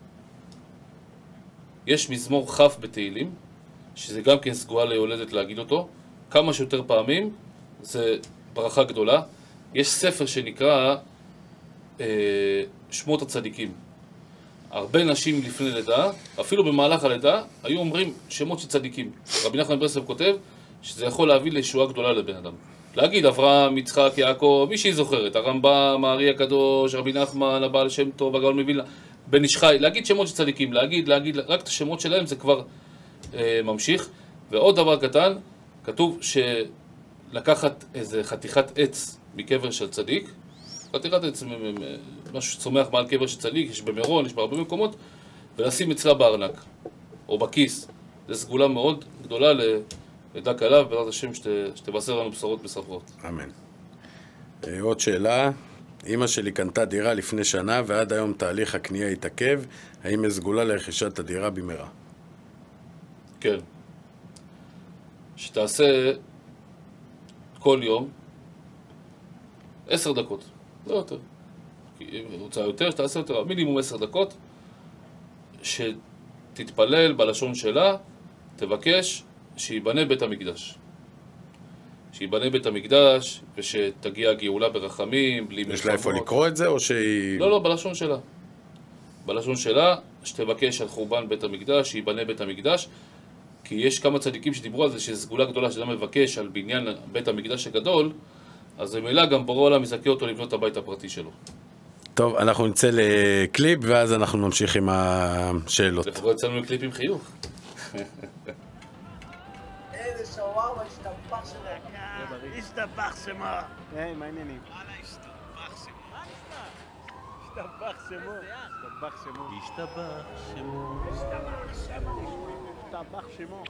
יש מזמור חף בתהילים, שזה גם כן סגולה ליולדת להגיד אותו. כמה שיותר פעמים, זה ברכה גדולה. יש ספר שנקרא אה, שמות הצדיקים. הרבה נשים לפני לידה, אפילו במהלך הלידה, היו אומרים שמות של צדיקים. רבי נחמן מברסלב כותב שזה יכול להביא לישועה גדולה לבן אדם. להגיד אברהם, יצחק, יעקב, מי שהיא זוכרת, הרמב"ם, הארי הקדוש, רבי נחמן, הבעל שם טוב, הגאון מווילנה, בן איש חי, להגיד שמות של צדיקים, להגיד, להגיד, רק את השמות שלהם זה כבר אה, ממשיך. ועוד דבר קטן, כתוב שלקחת איזה חתיכת עץ מקבר של צדיק, חתיכת עץ, משהו שצומח מעל קבר של צדיק, יש במירון, יש בהרבה מקומות, ולשים אצלה בארנק, או בכיס. זו סגולה מאוד גדולה לדע קלה, ובעזרת השם שתבשר לנו בשורות משמחות.
אמן. עוד שאלה, אמא שלי קנתה דירה לפני שנה, ועד היום תהליך הקנייה התעכב, האם היא סגולה לרכישת הדירה במהרה?
כן. שתעשה כל יום עשר דקות, לא יותר. כי אם רוצה יותר, שתעשה יותר, מינימום עשר דקות, שתתפלל בלשון שלה, תבקש שיבנה בית המקדש. שיבנה בית המקדש, ושתגיע גאולה ברחמים, בלי מלחמות.
יש לה איפה לקרוא את זה, או שהיא...
לא, לא, בלשון שלה. בלשון שלה, שתבקש על חורבן בית המקדש, שיבנה בית המקדש, כי יש כמה צדיקים שדיברו על זה, שזו סגולה גדולה שאדם מבקש על בניין בית המקדש הגדול, אז במילא גם בורא עולם יזכה אותו לבנות את הבית הפרטי שלו.
טוב, אנחנו נצא לקליפ, ואז אנחנו נמשיך עם השאלות.
לפחות יצאנו לקליפ עם חיוך.
איזה שווארמה, השתבח שמו. השתבח שמו. היי, מה העניינים? וואלה, השתבח שמו. השתבח שמו. השתבח שמו. השתבח שמו. השתבח שמו. השתבח שמו.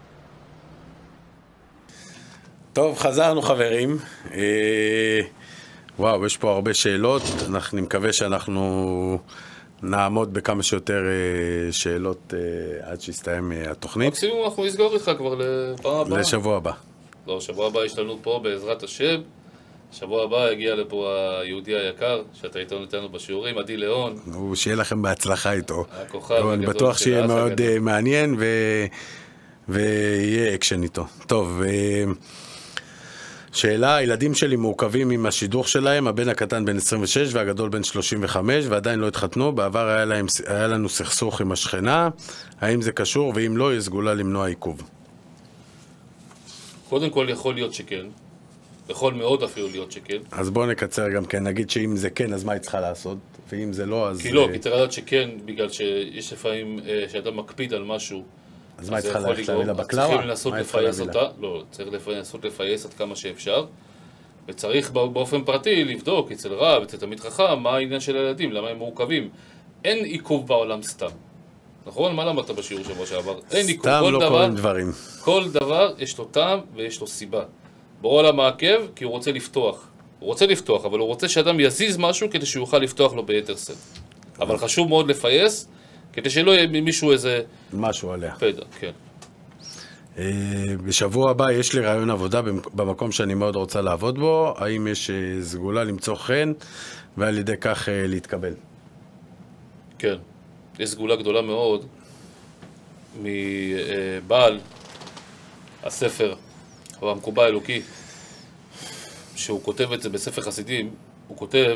טוב, חזרנו חברים. וואו, יש פה הרבה שאלות, אני מקווה שאנחנו נעמוד בכמה שיותר שאלות עד שיסתיים התוכנית.
מקסימום אנחנו נסגור איתך כבר לפעם הבאה.
לשבוע הבא.
לא, שבוע הבא יש לנו פה בעזרת השם. שבוע הבא הגיע לפה היהודי היקר, שאתה איתו נותנו בשיעורים, עדי ליאון.
הוא שיהיה לכם בהצלחה איתו.
הכוכב הגדול.
אני בטוח שיהיה מאוד מעניין ויהיה אקשן איתו. טוב, שאלה, הילדים שלי מעוכבים עם השידוך שלהם, הבן הקטן בן עשרים ושש והגדול בן שלושים וחמש ועדיין לא התחתנו, בעבר היה, להם, היה לנו סכסוך עם השכנה, האם זה קשור ואם לא, יש סגולה למנוע עיכוב?
קודם כל יכול להיות שכן, יכול מאוד אפילו להיות שכן.
אז בואו נקצר גם כן, נגיד שאם זה כן אז מה היא צריכה לעשות, ואם זה לא אז...
כי לא, כי צריך לדעת שכן, בגלל שיש לפעמים שאדם מקפיד על משהו,
אז מה היא צריכה ללכת להביא לה בקלאווה?
צריכים לנסות לפייס אותה, לא, צריך לנסות לפייס עד כמה שאפשר, וצריך באופן פרטי לבדוק אצל רב, אצל תלמיד חכם, מה העניין של הילדים, למה הם מעוכבים. אין עיכוב בעולם סתם. נכון? מה למדת בשיעור שבוע שעבר? אין עיכוב.
סתם לא קוראים דברים.
כל דבר יש לו טעם ויש לו סיבה. בורא עולם מעכב כי הוא רוצה לפתוח. הוא רוצה לפתוח, אבל הוא רוצה שאדם יזיז משהו כדי שהוא יוכל לפתוח לו ביתר שאת. אבל חשוב מאוד לפייס, כדי שלא יהיה מישהו איזה...
משהו עליה.
פדע, כן.
בשבוע הבא יש לי רעיון עבודה במקום שאני מאוד רוצה לעבוד בו. האם יש סגולה למצוא חן ועל ידי כך להתקבל?
כן. יש סגולה גדולה מאוד מבעל הספר, או המקובל האלוקי, שהוא כותב את זה בספר חסידים, הוא כותב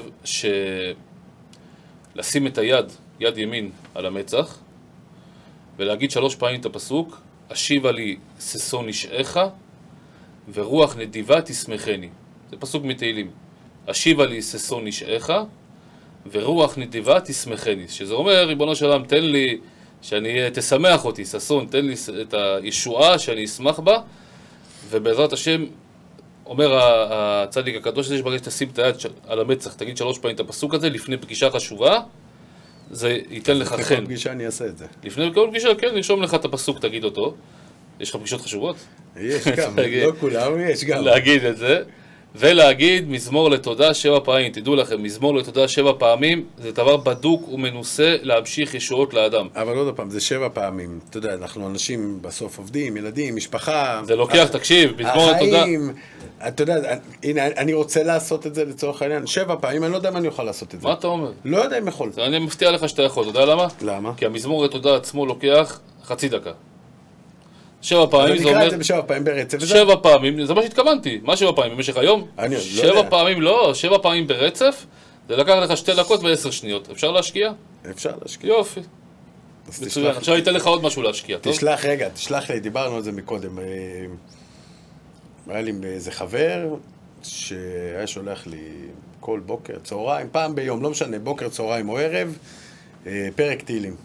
שלשים את היד, יד ימין על המצח, ולהגיד שלוש פעמים את הפסוק, אשיבה לי ששון נשעך, ורוח נדיבה תשמחני. זה פסוק מתהילים. אשיבה לי ששון נשעך, ורוח נדיבה תשמחני. שזה אומר, ריבונו של עולם, תן לי, שאני, תשמח אותי, ששון, תן לי את הישועה שאני אשמח בה, ובעזרת השם, אומר הצדיק הקדוש הזה, שברגע שתשים את היד על המצח, תגיד שלוש פעמים את הפסוק הזה, לפני פגישה חשובה, זה ייתן לך חן.
לפני כל פגישה אני אעשה את זה.
לפני כל פגישה, כן, נרשום לך את הפסוק, תגיד אותו. יש לך פגישות חשובות?
יש גם, לא כולם, יש גם.
להגיד את זה, ולהגיד מזמור לתודה שבע פעמים. תדעו לכם, מזמור לתודה שבע פעמים, זה דבר בדוק ומנוסה להמשיך ישועות לאדם.
אבל עוד פעם, זה שבע פעמים. אתה יודע, אנחנו אנשים בסוף עובדים, ילדים, משפחה.
זה לוקח, תקשיב, מזמור לתודה.
החיים, אתה יודע, הנה, אני רוצה לעשות את זה לצורך העניין. שבע פעמים, אני לא יודע אם אני יכול לעשות את זה.
מה אתה אומר?
לא יודע אם יכול.
אני מפתיע לך שאתה יכול, אתה יודע למה?
למה?
כי המזמור לתודה עצמו לוקח חצי דקה. שבע פעמים זה אומר...
נקרא את זה בשבע פעמים ברצף.
שבע פעמים, זה מה שהתכוונתי. מה שבע פעמים במשך היום?
אני לא יודע.
שבע פעמים לא, שבע פעמים ברצף, זה לקח לך שתי דקות ועשר שניות. אפשר להשקיע?
אפשר להשקיע.
יופי. מצוין. עכשיו ייתן לך עוד משהו להשקיע, טוב?
תשלח, רגע, תשלח לי, דיברנו על זה מקודם. היה לי איזה חבר שהיה שולח לי כל בוקר, צהריים, פעם ביום, לא משנה, בוקר, צהריים או ערב, פרק תהילים.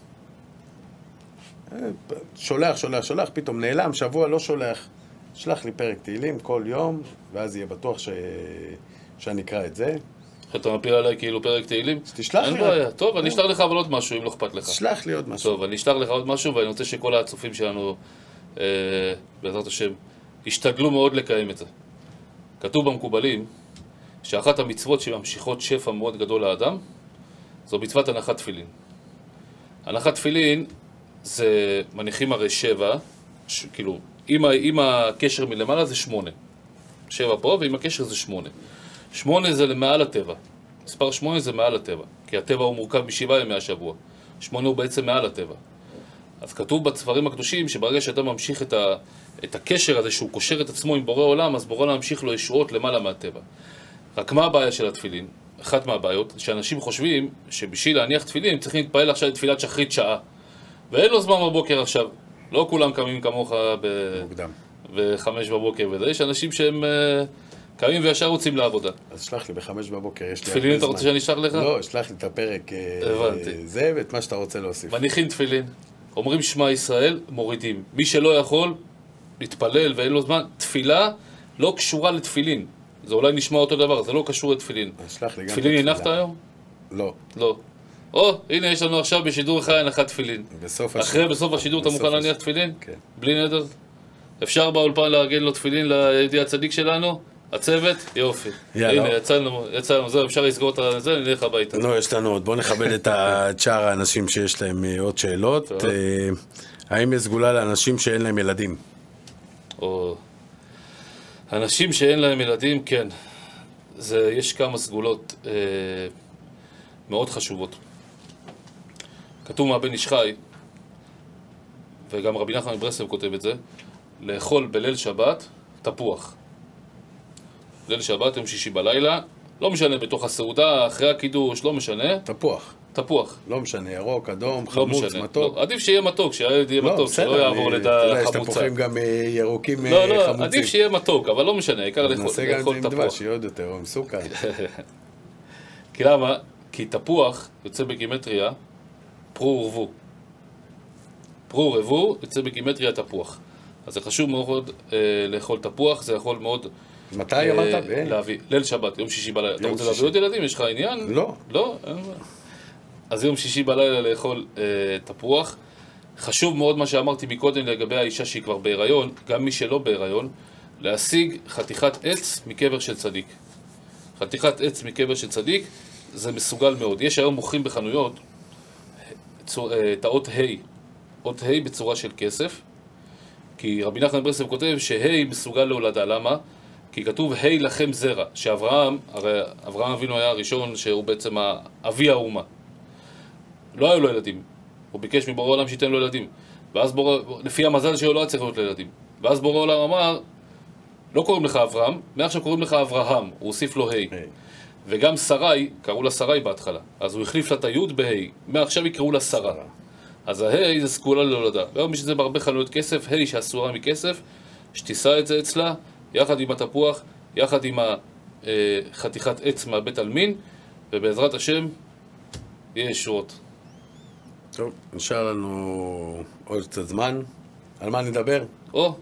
שולח, שולח, שולח, פתאום נעלם, שבוע לא שולח. שלח לי פרק תהילים כל יום, ואז יהיה בטוח ש... שאני אקרא את זה.
אתה מפיל עליי כאילו פרק תהילים?
תשלח לי.
אין בעיה. טוב, אני אשלח לך אבל עוד משהו, אם לא אכפת לך.
תשלח לי עוד משהו.
טוב, אני אשלח לך עוד משהו, ואני רוצה שכל הצופים שלנו, אה, בעזרת השם, ישתדלו מאוד לקיים את זה. כתוב במקובלים, שאחת המצוות שממשיכות שפע מאוד גדול לאדם, זו מצוות הנחת תפילין. הנחת תפילין, זה מניחים הרי שבע, ש, כאילו, עם, עם הקשר מלמעלה זה שמונה. שבע פה, ועם הקשר זה שמונה. שמונה זה למעל הטבע. מספר שמונה זה מעל הטבע, כי הטבע הוא מורכב משבעה ימי השבוע. שמונה הוא בעצם מעל הטבע. אז כתוב בספרים הקדושים שברגע שאתה ממשיך את, ה, את הקשר הזה שהוא קושר את עצמו עם בורא עולם, אז בורא עולם ממשיך לו ישועות למעלה מהטבע. רק מה הבעיה של התפילין? אחת מהבעיות, שאנשים חושבים שבשביל להניח תפילין צריכים להתפעל עכשיו לתפילת שחרית שעה. ואין לו זמן בבוקר עכשיו. לא כולם קמים כמוך ב...
מוקדם.
בחמש בבוקר וזה. יש אנשים שהם uh, קמים וישר רוצים לעבודה.
אז שלח לי בחמש בבוקר, יש לי הרבה זמן.
תפילין אתה רוצה שאני אשלח לך?
לא, שלח לי את הפרק
הבנתי.
זה ואת מה שאתה רוצה להוסיף.
מניחים תפילין, אומרים שמע ישראל, מורידים. מי שלא יכול להתפלל ואין לו זמן, תפילה לא קשורה לתפילין. זה אולי נשמע אותו דבר, זה לא קשור לתפילין. תפילין הנחת היום?
לא.
לא. או, הנה יש לנו עכשיו בשידור חי הנחת תפילין. אחרי, בסוף השידור אתה מוכן להניח תפילין?
כן.
בלי נדר? אפשר באולפן לארגן לו תפילין לידי הצדיק שלנו? הצוות, יופי.
יאללה.
הנה, יצאנו, יצאנו, זהו, אפשר לסגור את זה, נלך הביתה.
נו, יש לנו עוד. בואו נכבד את שאר האנשים שיש להם עוד שאלות. האם יש סגולה לאנשים שאין להם ילדים?
או... אנשים שאין להם ילדים, כן. זה, יש כמה סגולות אה, מאוד חשובות. כתוב מהבן איש חי, וגם רבי נחמן מברסלב כותב את זה, לאכול בליל שבת תפוח. ליל שבת, יום שישי בלילה, לא משנה, בתוך הסעודה, אחרי הקידוש, לא משנה.
תפוח.
תפוח.
לא משנה, ירוק, אדום,
לא
חמוץ,
משנה.
מתוק.
לא, עדיף שיהיה מתוק, שהילד יהיה
לא,
מתוק,
בסדר,
שלא יעבור
אני-
לדע
אתה יודע, יש
חמוצה.
תפוחים גם אה, ירוקים
לא,
אה,
לא,
חמוצים.
עדיף שיהיה מתוק, אבל לא משנה, העיקר לאכול
נעשה גם את זה
לאכול
עם
תפוח.
דבש, שיהיה עוד יותר, או עם סוכר.
כי למה? כי תפוח יוצא בגימטריה פרו ורבו. פרו ורבו יוצא בגימטריה תפוח. אז זה חשוב מאוד אה, לאכול תפוח, זה יכול מאוד...
מתי
אה,
אמרת? ב-
להביא, ליל שבת, יום שישי בלילה. אתה
יום
רוצה
שישי.
להביא עוד ילדים? יש לך עניין?
לא.
לא? אין בעיה. אז יום שישי בלילה לאכול אה, תפוח. חשוב מאוד מה שאמרתי מקודם לגבי האישה שהיא כבר בהיריון, גם מי שלא בהיריון, להשיג חתיכת עץ מקבר של צדיק. חתיכת עץ מקבר של צדיק זה מסוגל מאוד. יש היום מוכרים בחנויות צור- אה, את האות ה', אות ה' בצורה של כסף, כי רבי נחמן מברסלב כותב שה' מסוגל להולדה. למה? כי כתוב ה' לכם זרע, שאברהם, הרי אברהם אבינו היה הראשון שהוא בעצם אבי האומה. לא היו לו ילדים, הוא ביקש מבורא עולם שייתן לו ילדים, ואז בורא, לפי המזל שלו לא היה צריך להיות לו ילדים, ואז בורא עולם אמר, לא קוראים לך אברהם, מעכשיו קוראים לך אברהם, הוא הוסיף לו ה'. וגם שרי, קראו לה שרי בהתחלה, אז הוא החליף לה את היוד בה', מעכשיו יקראו לה שרה. אז הה' זה סגולה להולדה. והיום יש את זה בהרבה חנויות כסף, ה' שאסורה מכסף, שתישא את זה אצלה, יחד עם התפוח, יחד עם החתיכת עץ מהבית עלמין, ובעזרת השם יהיה ישועות.
טוב, נשאר לנו עוד קצת זמן. על מה נדבר?
או,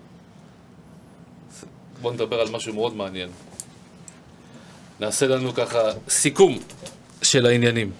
בואו נדבר על משהו מאוד מעניין. נעשה לנו ככה סיכום של העניינים.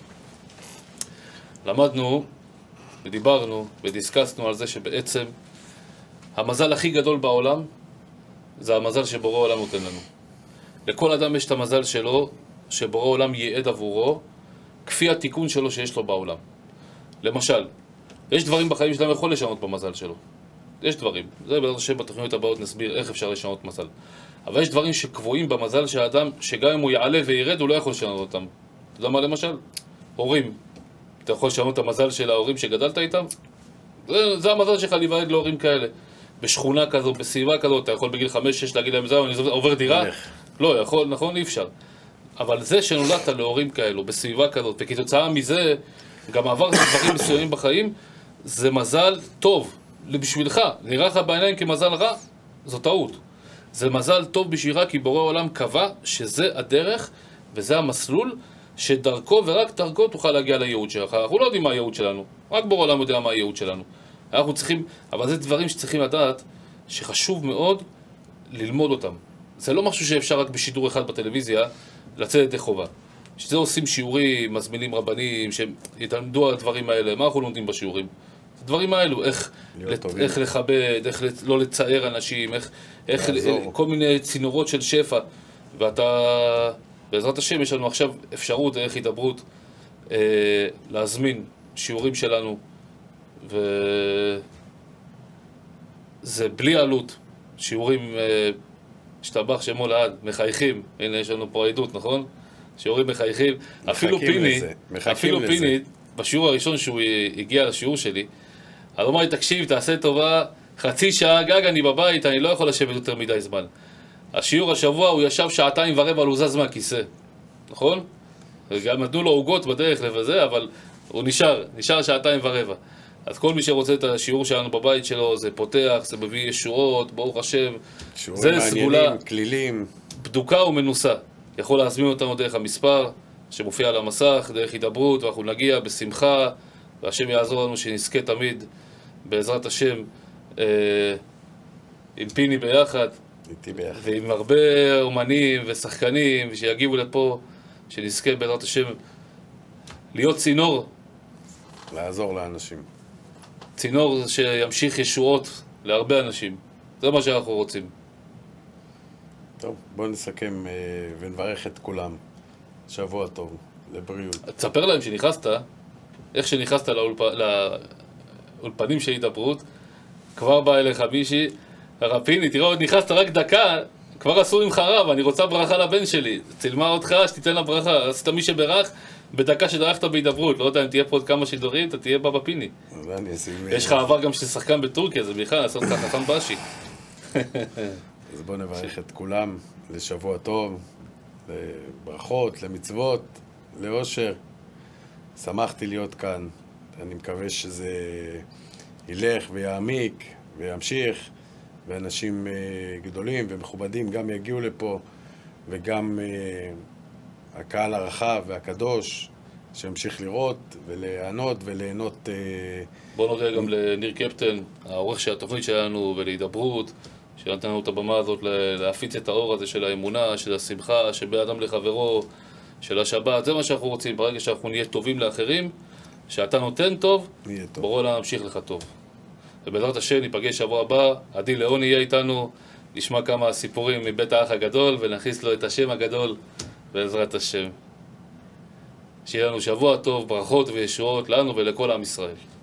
למדנו ודיברנו ודיסקסנו על זה שבעצם המזל הכי גדול בעולם זה המזל שבורא עולם נותן לנו. לכל אדם יש את המזל שלו, שבורא עולם ייעד עבורו, כפי התיקון שלו שיש לו בעולם. למשל, יש דברים בחיים שאדם יכול לשנות במזל שלו. יש דברים. זה בעזרת השם בתוכניות הבאות נסביר איך אפשר לשנות מזל. אבל יש דברים שקבועים במזל של האדם, שגם אם הוא יעלה וירד, הוא לא יכול לשנות אותם. אתה יודע מה למשל? הורים. אתה יכול לשנות את המזל של ההורים שגדלת איתם? זה, זה המזל שלך להיוולד להורים כאלה. בשכונה כזו, בסביבה כזו, אתה יכול בגיל חמש שש להגיד להם, זהו, אני עובר דירה? לא, יכול, נכון, אי אפשר. אבל זה שנולדת להורים כאלו, בסביבה כזאת, וכתוצאה מזה, גם עברת דברים מסוימים בחיים, זה מזל טוב בשבילך. נראה לך בעיניים כמזל רע, זו טעות. זה מזל טוב בשבילך, כי בורא עולם קבע שזה הדרך, וזה המסלול, שדרכו ורק דרכו תוכל להגיע לייעוד שלך. אנחנו לא יודעים מה הייעוד שלנו, רק בורא עולם יודע מה הייעוד שלנו. אנחנו צריכים, אבל זה דברים שצריכים לדעת, שחשוב מאוד ללמוד אותם. זה לא משהו שאפשר רק בשידור אחד בטלוויזיה, לצאת ידי חובה. שזה עושים שיעורים, מזמינים רבנים, שהם יתלמדו על הדברים האלה. מה אנחנו לומדים בשיעורים? הדברים האלו, איך, לת, איך לכבד, איך לת, לא לצער אנשים, איך, איך כל מיני צינורות של שפע. ואתה, בעזרת השם, יש לנו עכשיו אפשרות, דרך הידברות, אה, להזמין שיעורים שלנו, וזה בלי עלות, שיעורים, אה, השתבח שמו לעד, מחייכים, הנה יש לנו פה עדות, נכון? שיעורים מחייכים, אפילו פיני, אפילו פיני, בשיעור הראשון שהוא הגיע לשיעור שלי, אז הוא אמר לי, תקשיב, תעשה טובה, חצי שעה גג אני בבית, אני לא יכול לשבת יותר מדי זמן. השיעור השבוע הוא ישב שעתיים ורבע, הוא זז מהכיסא, נכון? וגם נתנו לו עוגות בדרך לזה, אבל הוא נשאר, נשאר שעתיים ורבע. אז כל מי שרוצה את השיעור שלנו בבית שלו, זה פותח, זה מביא ישועות, ברוך השם.
שיעורים מעניינים, כלילים.
בדוקה ומנוסה. יכול להזמין אותנו דרך המספר שמופיע על המסך, דרך הידברות, ואנחנו נגיע בשמחה, והשם יעזור לנו שנזכה תמיד, בעזרת השם, אה, עם פיני ביחד,
איתי ביחד.
ועם הרבה אומנים ושחקנים, שיגיבו לפה, שנזכה בעזרת השם להיות צינור.
לעזור לאנשים.
צינור שימשיך ישועות להרבה אנשים. זה מה שאנחנו רוצים.
טוב, בואו נסכם ונברך את כולם. שבוע טוב, לבריאות.
תספר להם שנכנסת, איך שנכנסת לאולפ... לאולפנים של הידברות, כבר בא אליך מישהי, הרב פיני, תראה, עוד נכנסת רק דקה, כבר עשו ממך רב, אני רוצה ברכה לבן שלי. צילמה אותך, שתיתן לה ברכה. עשית מי שברך בדקה שדרכת בהידברות. לא יודע אם תהיה פה עוד כמה שידורים, אתה תהיה בבא פיני. יש לך עבר גם ששחקן בטורקיה, זה בכלל, לעשות לך חכם באשי.
אז בואו נברך את כולם לשבוע טוב, לברכות, למצוות, לאושר. שמחתי להיות כאן. אני מקווה שזה ילך ויעמיק וימשיך, ואנשים גדולים ומכובדים גם יגיעו לפה, וגם הקהל הרחב והקדוש שימשיך לראות וליהנות וליהנות.
בוא נודה גם לניר קפטן, העורך של התוכנית שלנו, ולהידברות, שנתן לנו את הבמה הזאת להפיץ את האור הזה של האמונה, של השמחה, של בין אדם לחברו, של השבת. זה מה שאנחנו רוצים, ברגע שאנחנו נהיה טובים לאחרים, שאתה נותן טוב, בורא לה נמשיך לך טוב. ובעזרת השם ניפגש שבוע הבא, עדי ליאון יהיה איתנו, נשמע כמה סיפורים מבית האח הגדול ונכניס לו את השם הגדול בעזרת השם. שיהיה לנו שבוע טוב, ברכות וישועות לנו ולכל עם ישראל.